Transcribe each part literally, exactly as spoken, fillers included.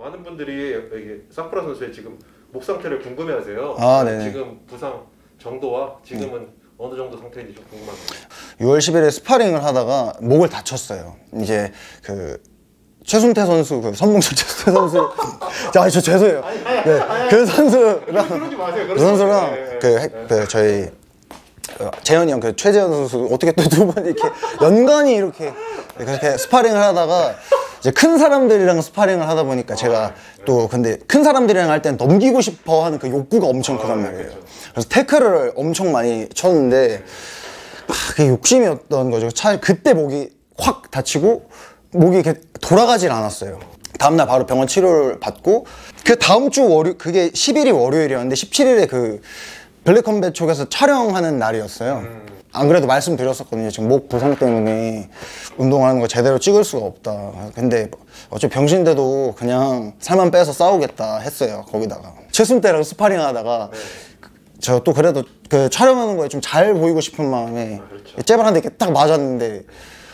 많은 분들이 이게 사쿠라 선수의 지금 목 상태를 궁금해하세요. 아, 네네. 지금 부상 정도와 지금은 네. 어느 정도 상태인지 좀 궁금합니다. 유월 십일에 스파링을 하다가 목을 다쳤어요. 이제 그 최순태 선수, 그 선봉철 최순태 선수, 야, 저 죄송해요. 네, 그 선수랑 그러지 마세요. 그 선수랑 네, 그, 네. 그 저희 그 재현이 형, 그 최재현 선수 어떻게 또 두 분 이렇게 연관이 이렇게 그렇게 스파링을 하다가 이제 큰 사람들이랑 스파링을 하다 보니까 제가 또 근데 큰 사람들이랑 할 땐 넘기고 싶어 하는 그 욕구가 엄청 크단 말이에요. 그래서 태클을 엄청 많이 쳤는데 아, 그게 욕심이었던 거죠. 차 그때 목이 확 다치고 목이 이렇게 돌아가질 않았어요. 다음날 바로 병원 치료를 받고 그 다음 주 월요 그게 십 일이 월요일이었는데 십칠 일에 그 블랙컴뱃 쪽에서 촬영하는 날이었어요. 음. 안 그래도 말씀드렸었거든요. 지금 목 부상 때문에 운동하는 거 제대로 찍을 수가 없다. 근데 어차피 병신인데도 그냥 살만 빼서 싸우겠다 했어요. 거기다가 최순태랑 스파링 하다가 네. 저 또 그래도 그 촬영하는 거에 좀 잘 보이고 싶은 마음에 아, 그렇죠. 잽을 한 대 이렇게 딱 맞았는데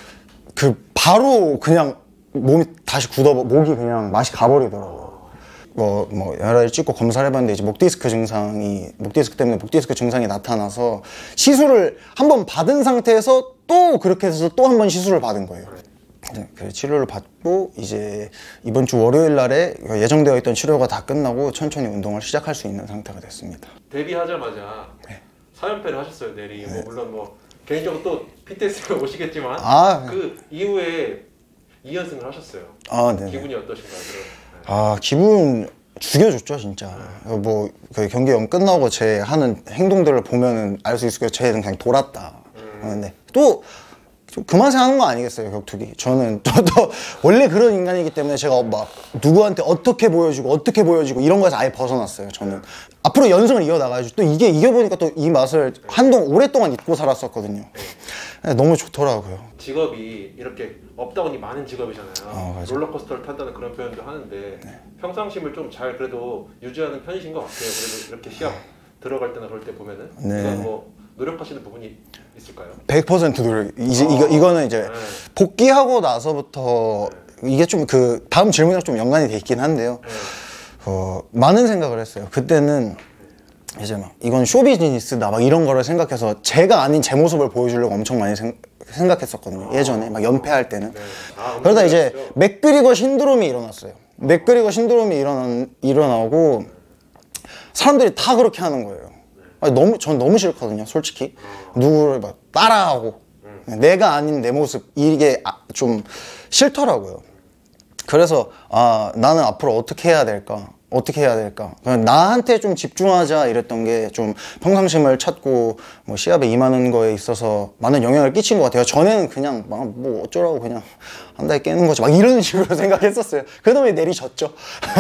그 바로 그냥 몸이 다시 굳어 목이 그냥 맛이 가버리더라고요. 뭐, 뭐 여러 가지 찍고 검사를 해봤는데 이제 목 디스크 증상이 목 디스크 때문에 목 디스크 증상이 나타나서 시술을 한 번 받은 상태에서 또 그렇게 해서 또 한 번 시술을 받은 거예요. 네, 그 치료를 받고 이제 이번 주 월요일 날에 예정되어 있던 치료가 다 끝나고 천천히 운동을 시작할 수 있는 상태가 됐습니다. 데뷔하자마자 네. 사 연패를 하셨어요, 내리. 네. 뭐 물론 뭐 개인적으로 또 피트니스에 오시겠지만 아, 그 이후에 이 연승을 하셨어요. 아, 네. 기분이 어떠신가요? 네. 아, 기분 죽여줬죠, 진짜. 네. 뭐 그 경기 영 끝나고 제 하는 행동들을 보면은 알 수 있을 거예요. 쟤는 그냥 돌았다. 음. 근데 또 그만세 하는 거 아니겠어요, 격투기. 저는 또, 또 원래 그런 인간이기 때문에 제가 막 누구한테 어떻게 보여주고 어떻게 보여주고 이런 거에서 아예 벗어났어요. 저는 앞으로 연승을 이어나가야죠. 또 이게 이겨보니까 또 이 맛을 한동안 오랫동안 잊고 살았었거든요. 너무 좋더라고요. 직업이 이렇게 업다운이 많은 직업이잖아요. 어, 롤러코스터를 탄다는 그런 표현도 하는데 네. 평상심을 좀 잘 그래도 유지하는 편이신 것 같아요. 그래도 이렇게 시합 들어갈 때나 그럴 때 보면은 네. 이건 뭐 노력하시는 부분이 있을까요? 백 퍼센트 노력. 이제 아, 이거 이거는 이제 네. 복귀하고 나서부터 네. 이게 좀 그 다음 질문이랑 좀 연관이 돼 있긴 한데요. 네. 어, 많은 생각을 했어요. 그때는 이제 막 이건 쇼비즈니스다 막 이런 거를 생각해서 제가 아닌 제 모습을 보여주려고 엄청 많이 생, 생각했었거든요. 아, 예전에 막 연패할 때는. 네. 아, 그러다 이제 그렇죠. 맥그리거 신드롬이 일어났어요. 맥그리거 신드롬이 일어나, 일어나고 사람들이 다 그렇게 하는 거예요. 아니, 너무 전 너무 싫거든요, 솔직히. 누구를 막 따라하고 내가 아닌 내 모습 이게 좀 싫더라고요. 그래서 아 나는 앞으로 어떻게 해야 될까? 어떻게 해야 될까? 그냥 나한테 좀 집중하자 이랬던 게 좀 평상심을 찾고 뭐 시합에 임하는 거에 있어서 많은 영향을 끼친 것 같아요. 전에는 그냥 막 뭐 어쩌라고 그냥 한 달에 깨는 거지 막 이런 식으로 생각했었어요. 그다음에 내리졌죠.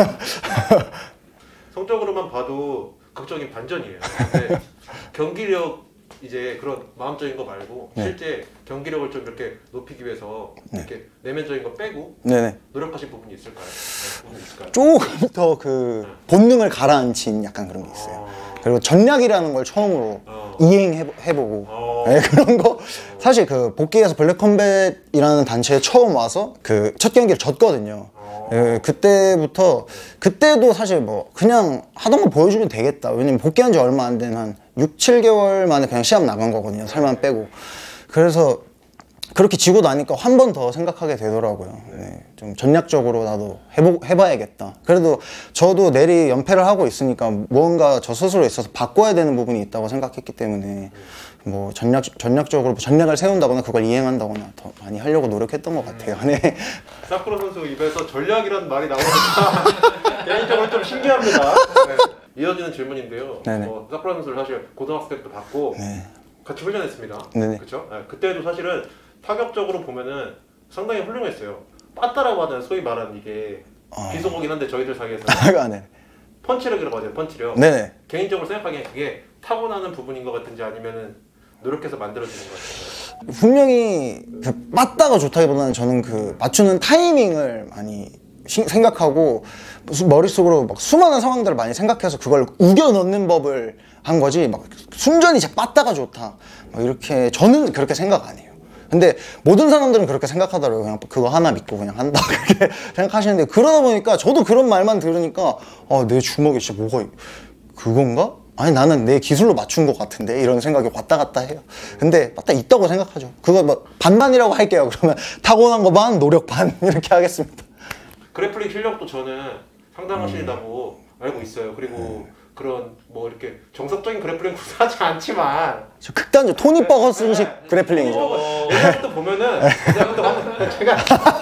성적으로만 봐도 극적인 반전이에요. 근데 경기력 이제 그런 마음적인 거 말고 네. 실제 경기력을 좀 이렇게 높이기 위해서 네. 이렇게 내면적인 거 빼고 네네. 노력하신 부분이 있을까요? 네, 부분이 있을까요? 조금 더 그 네. 본능을 가라앉힌 약간 그런 게 있어요. 어... 그리고 전략이라는 걸 처음으로 어... 이행해보고 어... 네, 그런 거 어... 사실 그 복귀해서 블랙컴뱃이라는 단체에 처음 와서 그 첫 경기를 졌거든요. 예, 그때부터 그때도 사실 뭐 그냥 하던 거 보여주면 되겠다. 왜냐면 복귀한 지 얼마 안 된 한 육, 칠 개월 만에 그냥 시합 나간 거거든요. 살만 빼고. 그래서 그렇게 지고 나니까 한 번 더 생각하게 되더라고요. 네, 좀 전략적으로 나도 해보, 해봐야겠다. 그래도 저도 내리 연패를 하고 있으니까 무언가 저 스스로 있어서 바꿔야 되는 부분이 있다고 생각했기 때문에 뭐 전략, 전략적으로 전략을 세운다거나 그걸 이행한다거나 더 많이 하려고 노력했던 것 같아요. 네. 사쿠라 선수 입에서 전략이라는 말이 나오니까 개인적으로 좀 신기합니다. 네. 이어지는 질문인데요. 뭐, 사쿠라 선수를 사실 고등학생 때부터 봤고 네. 같이 훈련했습니다. 그렇죠? 네. 그때도 사실은 타격적으로 보면은 상당히 훌륭했어요. 빠따라고 하는 소위 말하는 이게 어... 비속어긴 한데 저희들 사이에서는 아, 네. 펀치력이라고 하죠. 펀치력. 네네. 개인적으로 생각하기엔 그게 타고나는 부분인 것 같은지 아니면은 노력해서 만들어지는 것 같은가요? 분명히 그 빠따가 좋다기보다는 저는 그 맞추는 타이밍을 많이 시, 생각하고 머릿속으로 막 수많은 상황들을 많이 생각해서 그걸 우겨 넣는 법을 한 거지 막 순전히 제 빠따가 좋다 막 이렇게 저는 그렇게 생각 안 해요. 근데 모든 사람들은 그렇게 생각하더라고요. 그냥 그거 하나 믿고 그냥 한다 그렇게 생각하시는데, 그러다 보니까 저도 그런 말만 들으니까 아, 내 주먹에 진짜 뭐가 그건가? 아니 나는 내 기술로 맞춘 것 같은데, 이런 생각이 왔다 갔다 해요. 근데 딱 있다고 생각하죠. 그거 뭐 반반이라고 할게요. 그러면 타고난 거 반, 노력 반 이렇게 하겠습니다. 그래플링 실력도 저는 상당하시다고 음. 알고 있어요. 그리고 음. 그런 뭐 이렇게 정석적인 그래플링 구사하지 않지만 저 극단적 토니 버거슨식 네, 네. 그래플링이죠. 옛날부터 보면은 옛날부터 제가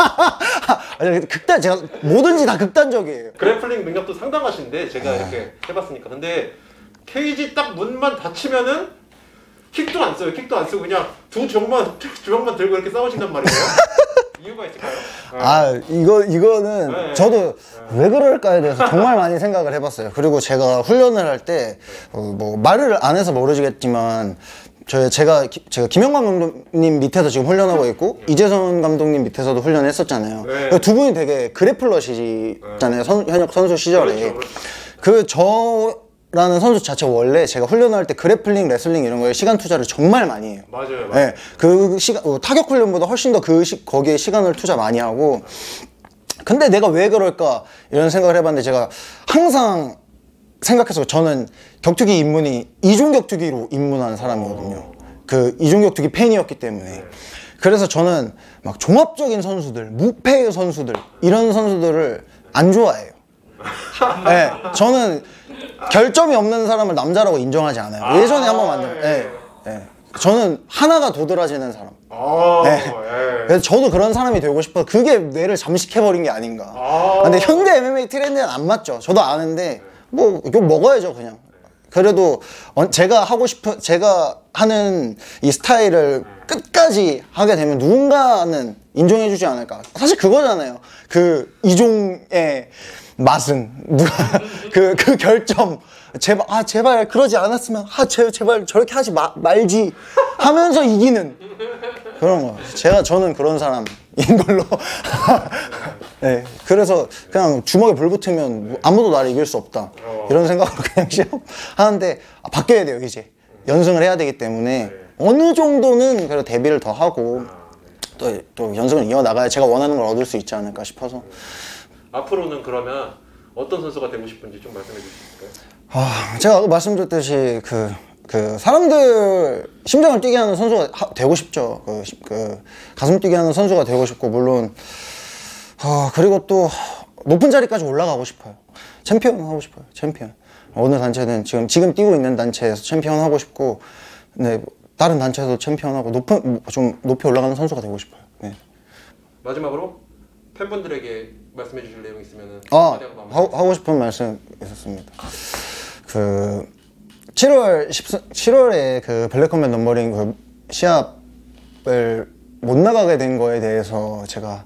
아니 극단 제가 뭐든지 다 극단적이에요. 그래플링 능력도 상당하신데 제가 아. 이렇게 해봤으니까. 근데 케이지 딱 문만 닫히면은 킥도 안 써요. 킥도 안 쓰고 그냥 두 주먹만 주먹만 들고 이렇게 싸우신단 말이에요. 이유가 있을까요? 아 이거 이거는 네. 저도 네. 왜 그럴까에 대해서 정말 많이 생각을 해봤어요. 그리고 제가 훈련을 할 때 뭐 어, 말을 안 해서 모르시겠지만 저 제가 기, 제가 김영광 감독님 밑에서 지금 훈련하고 있고 네. 이재선 감독님 밑에서도 훈련했었잖아요. 네. 두 분이 되게 그래플러시잖아요. 선, 현역 선수 시절에 그렇죠, 그렇죠. 그 저 라는 선수 자체가 원래 제가 훈련할 때 그래플링, 레슬링 이런 거에 시간 투자를 정말 많이 해요. 맞아요. 맞아요. 네, 그 시간 어, 타격 훈련보다 훨씬 더 그 거기에 시간을 투자 많이 하고. 근데 내가 왜 그럴까 이런 생각을 해봤는데, 제가 항상 생각해서 저는 격투기 입문이 이종 격투기로 입문한 사람이거든요. 그 이종 격투기 팬이었기 때문에. 그래서 저는 막 종합적인 선수들, 무패 선수들 이런 선수들을 안 좋아해요. 네, 저는 결점이 없는 사람을 남자라고 인정하지 않아요. 아 예전에 한번 만든. 네, 네. 저는 하나가 도드라지는 사람. 아 네. 그래서 저도 그런 사람이 되고 싶어. 그게 뇌를 잠식해버린 게 아닌가. 아 근데 현대 엠엠에이 트렌드는 안 맞죠. 저도 아는데 뭐 이거 먹어야죠 그냥. 그래도 제가 하고 싶은 제가 하는 이 스타일을 끝까지 하게 되면 누군가는 인정해주지 않을까. 사실 그거잖아요. 그 이종의 맛은 누가 그, 그 결점 제발 아 제발 그러지 않았으면 아 제, 제발 저렇게 하지 마, 말지 하면서 이기는 그런 거. 제가 저는 그런 사람인 걸로. 네, 그래서 그냥 주먹에 불 붙으면 아무도 나를 이길 수 없다 이런 생각으로 그냥 시합하는데 아, 바뀌어야 돼요. 이제 연승을 해야 되기 때문에 어느 정도는 그래도 대비를 더 하고 또, 또 연승을 이어나가야 제가 원하는 걸 얻을 수 있지 않을까 싶어서. 앞으로는 그러면 어떤 선수가 되고 싶은지 좀 말씀해 주실 수 있을까요? 아, 제가 아까 말씀드렸듯이 그, 그 사람들 심장을 뛰게 하는 선수가 하, 되고 싶죠. 그, 그 가슴 뛰게 하는 선수가 되고 싶고, 물론 아, 그리고 또 높은 자리까지 올라가고 싶어요. 챔피언 하고 싶어요. 챔피언. 어느 단체든 지금 지금 뛰고 있는 단체에서 챔피언 하고 싶고, 네, 다른 단체에서 챔피언하고 높은 좀 높이 올라가는 선수가 되고 싶어요. 네. 마지막으로 팬분들에게 말씀해 주실 내용 있으면 아, 하고, 하고 싶은 말씀 있었습니다. 그 칠월 칠월에 그 블랙컴뱃 넘버링 그 시합을 못 나가게 된 거에 대해서 제가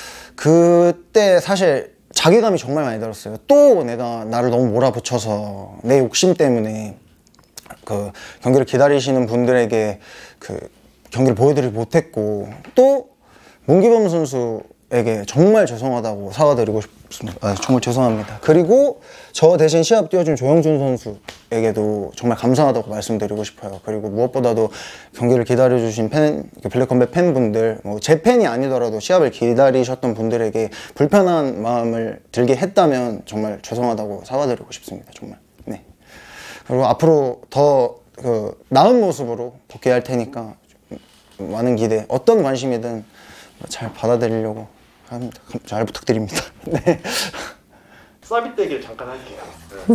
그때 사실 자괴감이 정말 많이 들었어요. 또 내가 나를 너무 몰아붙여서 내 욕심 때문에 그 경기를 기다리시는 분들에게 그 경기를 보여드리지 못했고, 또 문기범 선수에게 정말 죄송하다고 사과드리고 싶습니다. 아, 정말 죄송합니다. 그리고 저 대신 시합 뛰어준 조영준 선수에게도 정말 감사하다고 말씀드리고 싶어요. 그리고 무엇보다도 경기를 기다려주신 팬, 블랙컴뱃 팬분들, 뭐 제 팬이 아니더라도 시합을 기다리셨던 분들에게 불편한 마음을 들게 했다면 정말 죄송하다고 사과드리고 싶습니다. 정말. 네. 그리고 앞으로 더 그 나은 모습으로 복귀할 테니까 많은 기대, 어떤 관심이든 잘 받아들이려고 합니다. 잘 부탁드립니다. 네. 사비 때 얘기를 잠깐 할게요. 네.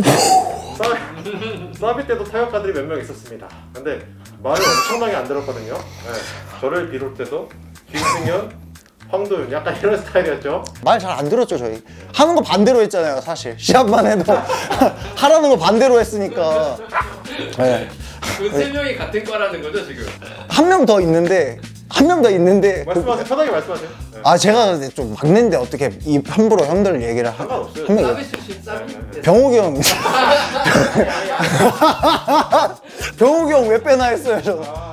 사비, 사비 때도 타격가들이 몇 명 있었습니다. 근데 말을 엄청나게 안 들었거든요. 네. 저를 비롯해서 김승현, 황도윤 약간 이런 스타일이었죠. 말 잘 안 들었죠. 저희 하는 거 반대로 했잖아요. 사실 시합만 해도 하라는 거 반대로 했으니까. 네. 그 세 명이 같은 과라는 거죠 지금? 한 명 더 있는데 한 명 더 있는데 말씀하세요. 그, 편하게 말씀하세요. 네. 아 제가 좀 막내인데 어떻게 이 함부로 형들 얘기를 하, 상관없어요. 한 사비 출신 사비. 병욱이 형 병욱이 형 왜 빼나 했어요. 저.